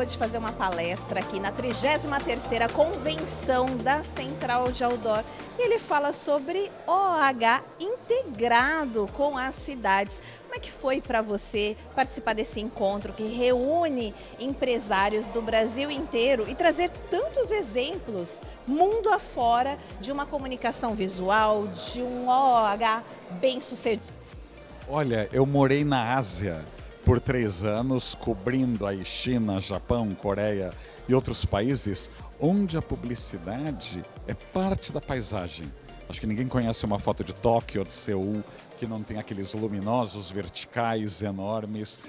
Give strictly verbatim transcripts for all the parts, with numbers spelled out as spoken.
de fazer uma palestra aqui na trigésima terceira Convenção da Central de Outdoor. E ele fala sobre O H integrado com as cidades. Como é que foi para você participar desse encontro que reúne empresários do Brasil inteiro e trazer tantos exemplos, mundo afora, de uma comunicação visual, de um O H bem sucedido? Olha, eu morei na Ásia por três anos, cobrindo aí China, Japão, Coreia e outros países, onde a publicidade é parte da paisagem. Acho que ninguém conhece uma foto de Tóquio ou de Seul que não tem aqueles luminosos verticais enormes.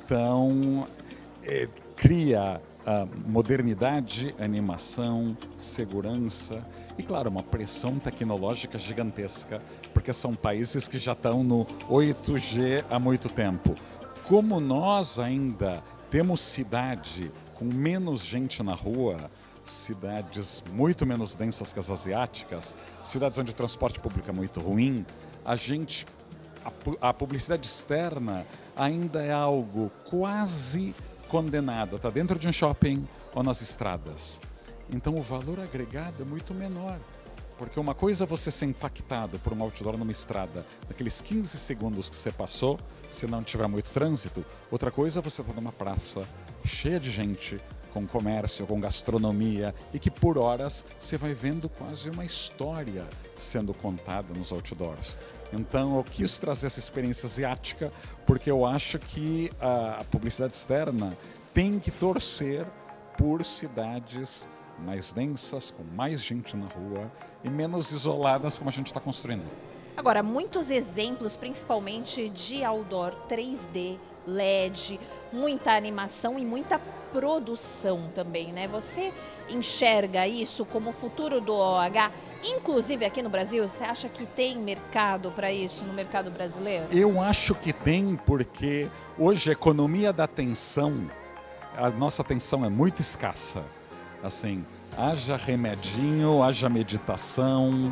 Então, é, cria a modernidade, animação, segurança e, claro, uma pressão tecnológica gigantesca, porque são países que já estão no oito G há muito tempo. Como nós ainda temos cidade com menos gente na rua, cidades muito menos densas que as asiáticas, cidades onde o transporte público é muito ruim, a gente, a, a publicidade externa ainda é algo quase condenado, está dentro de um shopping ou nas estradas. Então o valor agregado é muito menor. Porque uma coisa é você ser impactado por um outdoor numa estrada, naqueles quinze segundos que você passou, se não tiver muito trânsito. Outra coisa é você estar numa praça cheia de gente, com comércio, com gastronomia, e que por horas você vai vendo quase uma história sendo contada nos outdoors. Então eu quis trazer essa experiência asiática, porque eu acho que a publicidade externa tem que torcer por cidades mais densas, com mais gente na rua e menos isoladas como a gente está construindo. Agora, muitos exemplos, principalmente de outdoor três D, L E D, muita animação e muita produção também, né? Você enxerga isso como o futuro do O H, inclusive aqui no Brasil? Você acha que tem mercado para isso no mercado brasileiro? Eu acho que tem, porque hoje a economia da atenção, a nossa atenção é muito escassa. Assim, haja remedinho, haja meditação,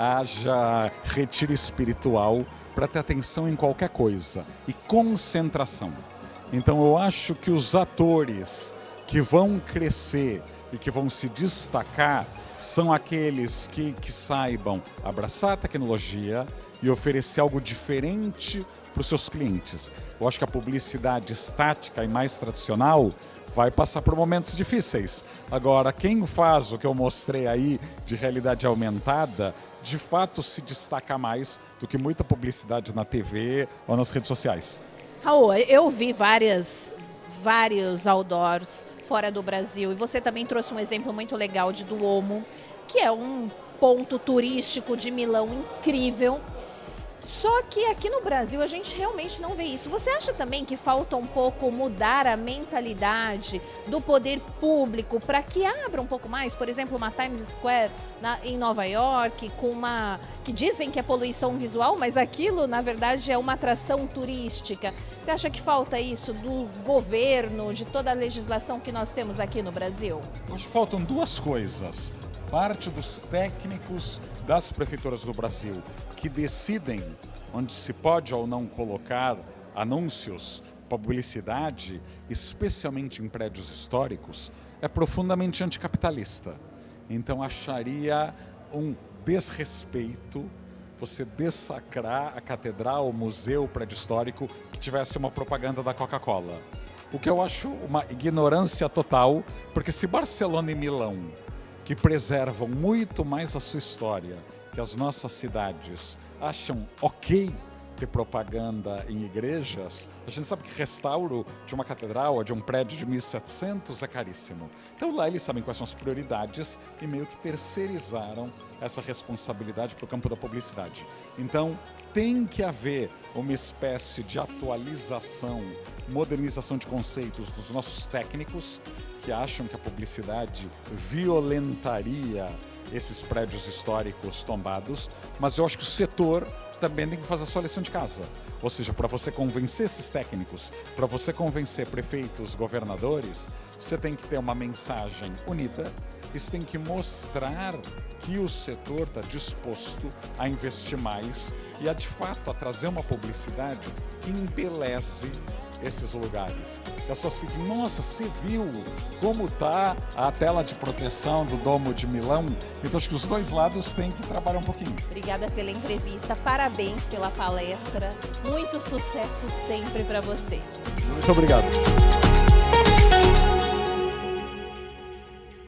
haja retiro espiritual para ter atenção em qualquer coisa e concentração. Então eu acho que os atores que vão crescer e que vão se destacar são aqueles que, que saibam abraçar a tecnologia e oferecer algo diferente para os seus clientes. Eu acho que a publicidade estática e mais tradicional vai passar por momentos difíceis. Agora, quem faz o que eu mostrei aí de realidade aumentada, de fato se destaca mais do que muita publicidade na T V ou nas redes sociais. Raul, eu vi várias, vários outdoors fora do Brasil e você também trouxe um exemplo muito legal de Duomo, que é um ponto turístico de Milão incrível. Só que aqui no Brasil a gente realmente não vê isso. Você acha também que falta um pouco mudar a mentalidade do poder público para que abra um pouco mais? Por exemplo, uma Times Square na, em Nova York, com uma que dizem que é poluição visual, mas aquilo na verdade é uma atração turística. Você acha que falta isso do governo, de toda a legislação que nós temos aqui no Brasil? Acho que faltam duas coisas. Parte dos técnicos das prefeituras do Brasil que decidem onde se pode ou não colocar anúncios, publicidade, especialmente em prédios históricos, é profundamente anticapitalista. Então acharia um desrespeito você dessacrar a catedral, o museu, o prédio histórico que tivesse uma propaganda da Coca-Cola. O que eu acho uma ignorância total, porque se Barcelona e Milão, que preservam muito mais a sua história que as nossas cidades, acham ok ter propaganda em igrejas, a gente sabe que restauro de uma catedral ou de um prédio de mil e setecentos é caríssimo. Então lá eles sabem quais são as prioridades e meio que terceirizaram essa responsabilidade para o campo da publicidade. Então tem que haver uma espécie de atualização, modernização de conceitos dos nossos técnicos que acham que a publicidade violentaria esses prédios históricos tombados, mas eu acho que o setor também tem que fazer a sua lição de casa. Ou seja, para você convencer esses técnicos, para você convencer prefeitos, governadores, você tem que ter uma mensagem unida, você tem que mostrar que o setor está disposto a investir mais e a, de fato, a trazer uma publicidade que embeleze esses lugares. Que as pessoas fiquem, nossa, você viu como está a tela de proteção do Domo de Milão? Então acho que os dois lados têm que trabalhar um pouquinho. Obrigada pela entrevista, parabéns pela palestra, muito sucesso sempre para você. Muito obrigado.